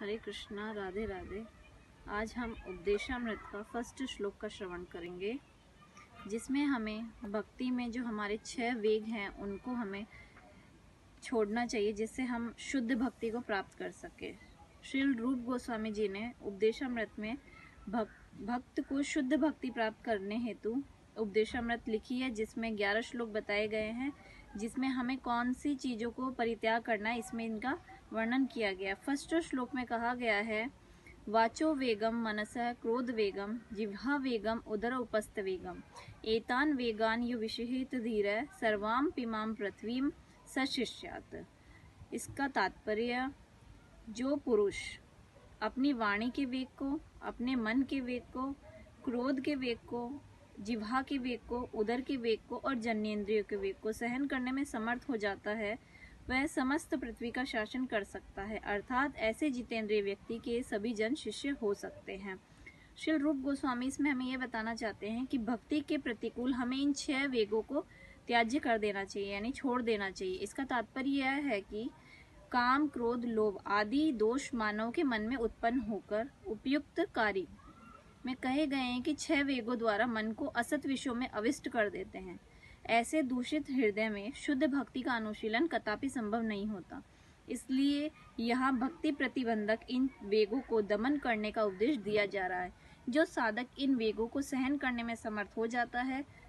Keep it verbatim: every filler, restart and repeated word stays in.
हरे कृष्णा, राधे राधे। आज हम उपदेशामृत का फर्स्ट श्लोक का श्रवण करेंगे, जिसमें हमें भक्ति में जो हमारे छह वेग हैं उनको हमें छोड़ना चाहिए, जिससे हम शुद्ध भक्ति को प्राप्त कर सके। श्रील रूप गोस्वामी जी ने उपदेशामृत में भक्त भक्त को शुद्ध भक्ति प्राप्त करने हेतु उपदेशामृत लिखी है, जिसमें ग्यारह श्लोक बताए गए हैं, जिसमें हमें कौन सी चीजों को परित्याग करना है इसमें इनका वर्णन किया गया। फर्स्ट श्लोक में कहा गया है, वाचो वेगम मनसः क्रोध वेगम जिह्वा वेगम उदर उपस्थ वेगम एतान वेगान यु विषहित धीर सर्वाम पिमाम पृथ्वीम सशिष्यात। इसका तात्पर्य, जो पुरुष अपनी वाणी के वेग को, अपने मन के वेग को, क्रोध के वेग को, जिह्वा के वेग को, उदर के वेग को और जन्नेंद्रियों के वेग को सहन करने में समर्थ हो जाता है, वह समस्त पृथ्वी का शासन कर सकता है। अर्थात ऐसे जितेंद्रिय व्यक्ति के सभी जन शिष्य हो सकते हैं। श्री रूप गोस्वामी इसमें हमें यह बताना चाहते हैं कि भक्ति के प्रतिकूल हमें इन छह वेगों को त्याज्य कर देना चाहिए, यानी छोड़ देना चाहिए। इसका तात्पर्य यह है कि काम, क्रोध, लोभ आदि दोष मानव के मन में उत्पन्न होकर उपयुक्त कार्य में कहे गए हैं कि छह वेगों द्वारा मन को असत विषयों में अविष्ट कर देते हैं। ऐसे दूषित हृदय में शुद्ध भक्ति का अनुशीलन कदापि संभव नहीं होता। इसलिए यहाँ भक्ति प्रतिबंधक इन वेगों को दमन करने का उपदेश दिया जा रहा है। जो साधक इन वेगों को सहन करने में समर्थ हो जाता है